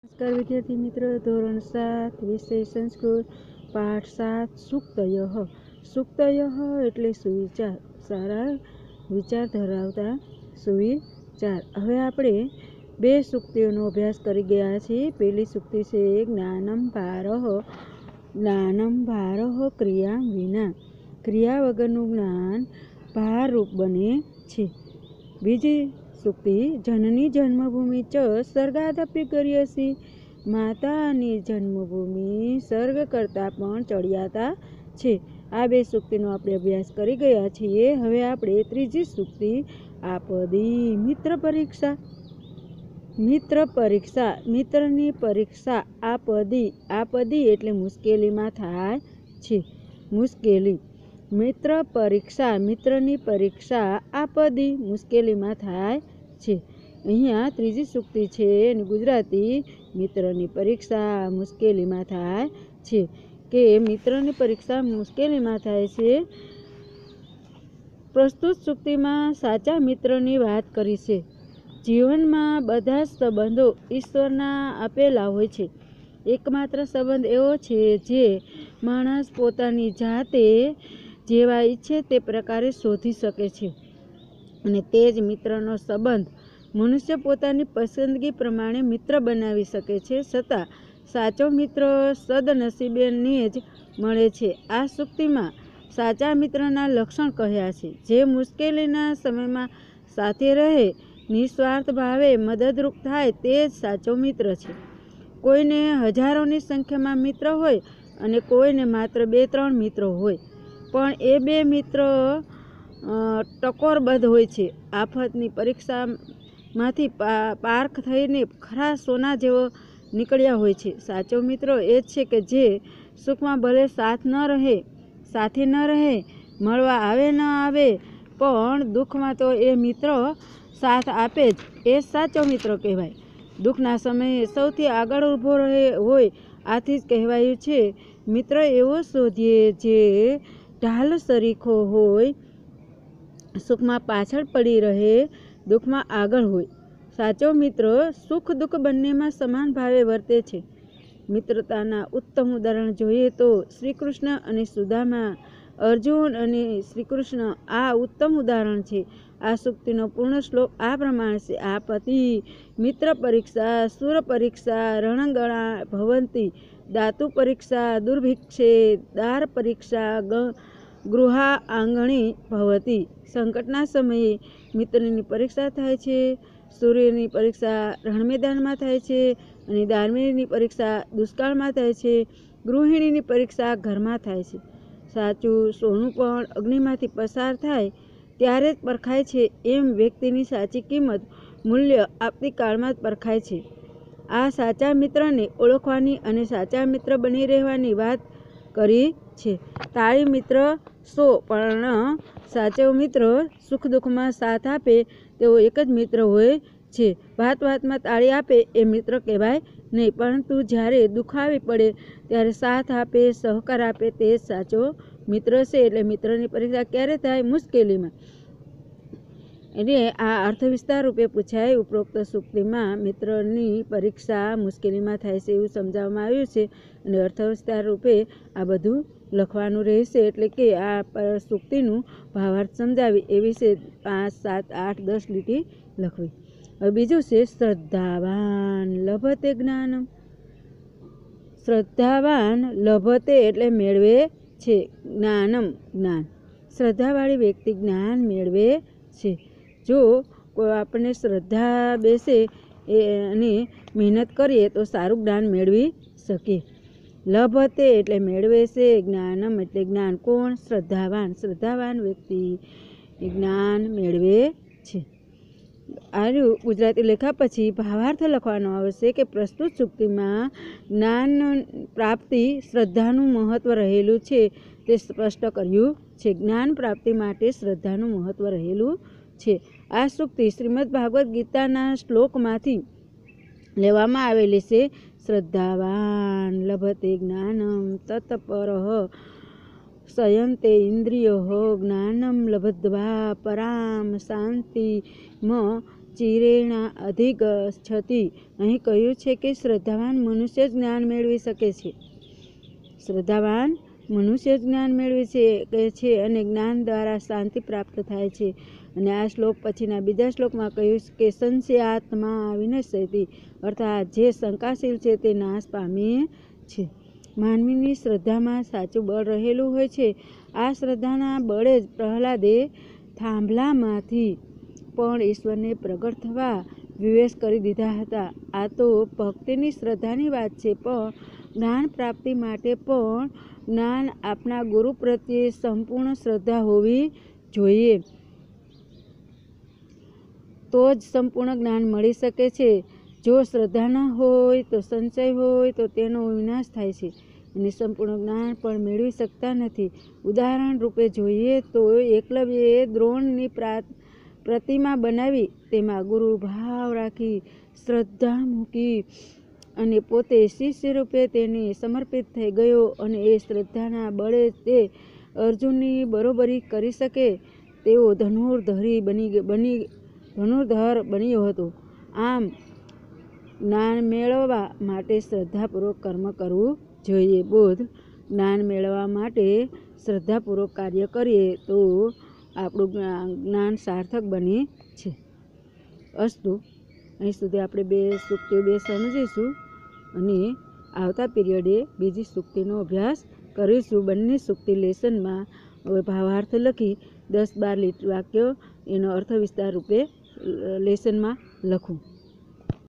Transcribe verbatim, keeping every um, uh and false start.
नमस्कार विद्यार्थी मित्र, धोरण सात विषय संस्कृत पाठ सात सूक्तयः। सूक्तयः એટલે સુવિચાર, સારા વિચાર ધરાવતા સુવિચાર। હવે આપણે બે સૂક્તિઓનો અભ્યાસ કરી ગયા છીએ। પહેલી સૂક્તિ છે જ્ઞાનમ ભારઃ જ્ઞાનમ ભારઃ ક્રિયા વિના, ક્રિયા વગરનું જ્ઞાન ભારરૂપ બને છે। બીજી સૂક્તિ જનની જન્મભૂમિ ચ સ્વર્ગાદપ્ય ગર્યસી, માતાની જન્મભૂમિ સ્વર્ગ કરતાં પણ ચડિયાતા છે। આ બે સૂક્તિનો આપણે અભ્યાસ કરી ગયા છીએ। હવે આપણે ત્રીજી સૂક્તિ આપદી મિત્ર પરીક્ષા મિત્ર પરીક્ષા મિત્રની પરીક્ષા આપદી આપદી એટલે મુશ્કેલીમાં થાય છે, મુશ્કેલી। મિત્ર પરીક્ષા મિત્રની પરીક્ષા આપદી મુશ્કેલીમાં થાય છે। અહીંયા ત્રીજી સૂક્તિ છે એની ગુજરાતી મિત્રની પરીક્ષા મુશ્કેલીમાં થાય છે, કે મિત્રની પરીક્ષા મુશ્કેલીમાં થાય છે। પ્રસ્તુત સૂક્તિમાં સાચા મિત્રની વાત કરી છે। જીવનમાં બધા જ સંબંધો ઈશ્વરના આપેલા હોય છે। એકમાત્ર સંબંધ એવો છે જે માણસ પોતાની જાતે જેવા ઈચ્છે તે પ્રકારે શોધી શકે છે, અને તે જ મિત્રનો સંબંધ। મનુષ્ય પોતાની પસંદગી પ્રમાણે મિત્ર બનાવી શકે છે, છતાં સાચો મિત્ર સદનસીબેને જ મળે છે। આ સૂક્તિમાં સાચા મિત્રના લક્ષણ કહ્યા છે। જે મુશ્કેલીના સમયમાં સાથે રહે, નિસ્વાર્થ ભાવે મદદરૂપ થાય, તે જ સાચો મિત્ર છે। કોઈને હજારોની સંખ્યામાં મિત્ર હોય અને કોઈને માત્ર બે ત્રણ મિત્રો હોય, પણ એ બે મિત્ર ટકોરબદ્ધ હોય છે। આફતની પરીક્ષામાંથી પારખ થઈને ખરા સોના જેવો નીકળ્યા હોય છે। સાચો મિત્ર એ જ છે કે જે સુખમાં ભલે સાથ ન રહે સાથે ન રહે, મળવા આવે ન આવે, પણ દુઃખમાં તો એ મિત્ર સાથ આપે જ, એ સાચો મિત્ર કહેવાય। દુઃખના સમયે સૌથી આગળ ઊભો રહે હોય, આથી જ કહેવાયું છે મિત્ર એવો શોધીએ જે ઢાલ સરીખો હોય, સુખમાં પાછળ પડી રહે, દુઃખમાં આગળ હોય। સાચો મિત્ર સુખ દુઃખ બંનેમાં સમાન ભાવે વર્તે છે। મિત્રતાના ઉત્તમ ઉદાહરણ જોઈએ તો શ્રી કૃષ્ણ અને સુદામા, અર્જુન અને શ્રી કૃષ્ણ આ ઉત્તમ ઉદાહરણ છે। આ સૂક્તિનો પૂર્ણ શ્લોક આ પ્રમાણે છે આપતિ મિત્ર પરીક્ષા સુર પરીક્ષા રણગણા ભવંતી, દાતુ પરીક્ષા દુર્ભિક્ષે દાર પરીક્ષા ગૃહા આંગણી ભવતી। સંકટના સમયે મિત્રની પરીક્ષા થાય છે, સૂર્યની પરીક્ષા રણમેદાનમાં થાય છે, અને દાનવીરની પરીક્ષા દુષ્કાળમાં થાય છે, ગૃહિણીની પરીક્ષા ઘરમાં થાય છે। સાચું સોનું પણ અગ્નિમાંથી પસાર થાય ત્યારે જ પરખાય છે, એમ વ્યક્તિની સાચી કિંમત મૂલ્ય આવતીકાળમાં જ પરખાય છે। આ સાચા મિત્રને ઓળખવાની અને સાચા મિત્ર બની રહેવાની વાત કરી છે। તાળી મિત્ર સો, પણ સાચો મિત્ર સુખ દુઃખમાં સાથ આપે તેવો એક જ મિત્ર હોય છે। વાત વાતમાં તાળી આપે એ મિત્ર કહેવાય નહીં, પરંતુ જ્યારે દુઃખ આવી પડે ત્યારે સાથ આપે, સહકાર આપે, તે જ સાચો મિત્ર છે। એટલે મિત્રની પરીક્ષા ક્યારે થાય? મુશ્કેલીમાં। એટલે આ અર્થ વિસ્તાર રૂપે પૂછાય। ઉપરોક્ત સૂક્તિમાં મિત્રની પરીક્ષા મુશ્કેલીમાં થાય છે એવું સમજાવવામાં આવ્યું છે, અને અર્થ વિસ્તાર રૂપે આ બધું લખવાનું રહેશે। એટલે કે આ સૂક્તિનું ભાવાર્થ સમજાવી એ વિશે પાંચ સાત આઠ દસ લીટી લખવી। હવે બીજું છે શ્રદ્ધાવાન લભતે જ્ઞાનમ। શ્રદ્ધાવાન લભતે એટલે મેળવે છે, જ્ઞાનમ જ્ઞાન। શ્રદ્ધાવાળી વ્યક્તિ જ્ઞાન મેળવે છે। જો કોઈ આપણને શ્રદ્ધા બેસે એ અને મહેનત કરીએ તો સારું જ્ઞાન મેળવી શકીએ। લભતે એટલે મેળવે છે, જ્ઞાનમ એટલે જ્ઞાન। કોણ? શ્રદ્ધાવાન। શ્રદ્ધાવાન વ્યક્તિ જ્ઞાન મેળવે છે। આનું ગુજરાતી લખ્યા પછી ભાવાર્થ લખવાનો આવશે કે પ્રસ્તુત સૂક્તિમાં જ્ઞાન પ્રાપ્તિ શ્રદ્ધાનું મહત્વ રહેલું છે તે સ્પષ્ટ કર્યું છે। જ્ઞાન પ્રાપ્તિ માટે શ્રદ્ધાનું મહત્વ રહેલું છે। આ સૂક્તિ શ્રીમદ ભાગવત ગીતાના શ્લોકમાંથી લેવામાં આવેલી છે। શ્રદ્ધાવાન લભતે જ્ઞાનમ તત્પરઃ સંયતે ઇન્દ્રિયો જ્ઞાનમ લબ્ધ્વા પરામ શાંતિમ ચિરેણા અધિગચ્છતિ. અહીં કહ્યું છે કે શ્રદ્ધાવાન મનુષ્ય જ જ્ઞાન મેળવી શકે છે. શ્રદ્ધાવાન મનુષ્ય જ જ્ઞાન મેળવી શકે છે અને જ્ઞાન દ્વારા શાંતિ પ્રાપ્ત થાય છે. અને આ શ્લોક પછીના બીજા શ્લોકમાં કહ્યું કે સંશયાત્મા વિનશ્યતિ, અર્થાત જે શંકાશીલ છે તે નાશ પામે છે. માનવીની શ્રદ્ધામાં સાચું બળ રહેલું હોય છે. આ શ્રદ્ધાના બળે જ પ્રહલાદે થાંભલામાંથી પણ ઈશ્વરને પ્રગટ થવા વિવેશ કરી દીધા હતા. આ તો ભક્તિની શ્રદ્ધાની વાત છે, પણ જ્ઞાન પ્રાપ્તિ માટે પણ જ્ઞાન આપના ગુરુ પ્રત્યે સંપૂર્ણ શ્રદ્ધા હોવી જોઈએ. તો જ સંપૂર્ણ જ્ઞાન મળી શકે છે. જો શ્રદ્ધા ન હોય તો સંશય હોય તો તેનો વિનાશ થાય છે અને સંપૂર્ણ જ્ઞાન પણ મેળવી શકતા નથી. ઉદાહરણ રૂપે જોઈએ તો એકલવ્યએ દ્રોણની પ્રતિમા બનાવી, તેમાં ગુરુ ભાવ રાખી, શ્રદ્ધા મૂકી અને પોતે શિષ્ય રૂપે તેને સમર્પિત થઈ ગયો અને એ શ્રદ્ધાના બળે તે અર્જુનની બરોબરી કરી શકે તેવો ધનુર્ધરી બની બની ધનુર્ધર બન્યો હતો. આમ જ્ઞાન મેળવવા માટે શ્રદ્ધાપૂર્વક કર્મ કરવું જોઈએ. બોધ જ્ઞાન મેળવવા માટે શ્રદ્ધાપૂર્વક કાર્ય કરીએ તો આપણું જ્ઞાન સાર્થક બને છે. અસ્તુ. અહીં સુધી આપણે બે સૂક્તિઓ બે સમજીશું અને આવતા પીરિયડે બીજી સૂક્તિનો અભ્યાસ કરીશું. બંને સૂક્તિ લેસનમાં હવે ભાવાર્થ લખી દસ બાર લીટ વાક્યો એનો અર્થ વિસ્તાર રૂપે લેસનમાં લખું.